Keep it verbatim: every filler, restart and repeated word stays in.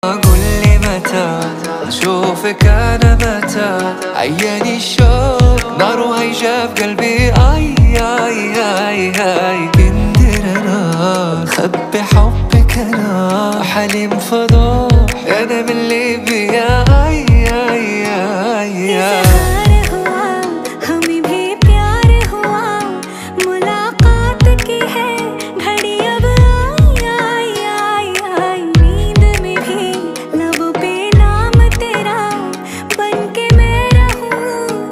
قولي متى اشوفك انا متى، عياني الشوق نار هيجا في قلبي. اي اي اي اي كندر انا خبي حبك انا حليم فضول